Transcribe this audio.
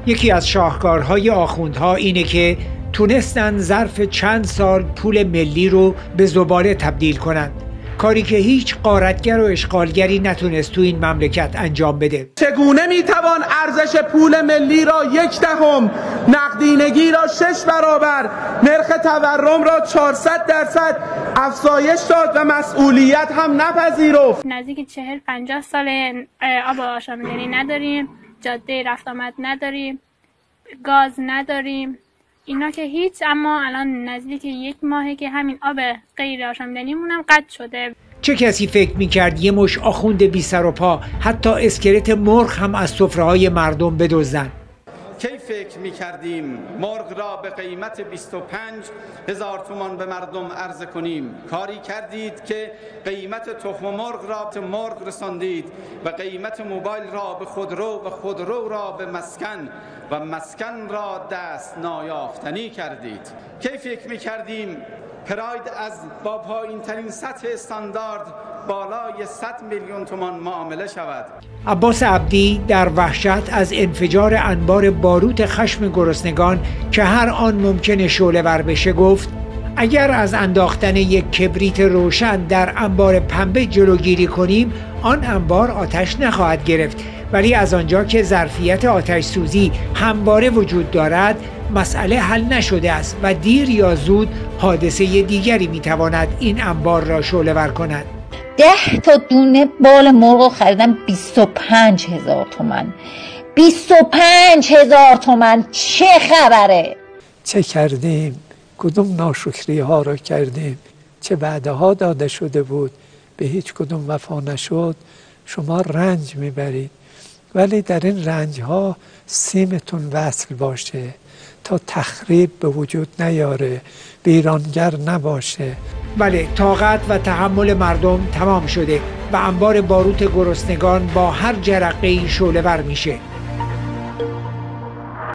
یکی از شاهکارهای آخوندها اینه که تونستن ظرف چند سال پول ملی رو به زباله تبدیل کنند، کاری که هیچ غارتگر و اشغالگری نتونست تو این مملکت انجام بده. چگونه میتوان ارزش پول ملی را 1/10، نقدینگی را 6 برابر، نرخ تورم را 400% افزایش داد و مسئولیت هم نپذیرفت؟ نزدیک 40-50 سال آب آشامیدنی نداریم، جاده رفت آمد نداریم، گاز نداریم، اینا که هیچ. اما الان نزدیک 1 ماهه که همین آب غیر آشامیدنیمون هم قطع شده. چه کسی فکر میکرد یه مش آخوند بی سر و پا حتی اسکلت مرغ هم از سفره‌های مردم بدزدن؟ کی فکر میکردیم مرغ را به قیمت 25,000 تومان به مردم عرضه کنیم؟ کاری کردید که قیمت تخم مرغ را به مرغ رساندید و قیمت موبایل را به خودرو و خودرو را به مسکن و مسکن را دست نایافتنی کردید. کی فکر میکردیم پراید از با پایین ترین سطح استاندارد بالای 100 میلیون تومان معامله شود؟ عباس عبدی در وحشت از انفجار انبار باروت خشم گرسنگان که هر آن ممکنه شعله‌ور بشه گفت اگر از انداختن یک کبریت روشن در انبار پنبه جلوگیری کنیم آن انبار آتش نخواهد گرفت، ولی از آنجا که ظرفیت آتش سوزی همواره وجود دارد مسئله حل نشده است و دیر یا زود حادثه دیگری میتواند این انبار را شعله‌ور کند. 10 تا دونه بال مرغ خریدم 25,000 تومان. 25,000 تومان چه خبره؟ چه کردیم؟ کدوم ناشکری ها را کردیم؟ چه وعده ها داده شده بود به هیچ کدوم وفا نشد؟ شما رنج میبرید، ولی در این رنج ها سیمتون وصل باشه تا تخریب به وجود نیاره، ویرانگر نباشه. بله، طاقت و تحمل مردم تمام شده و انبار باروت گرسنگان با هر جرقه‌ای شعله‌ور میشه.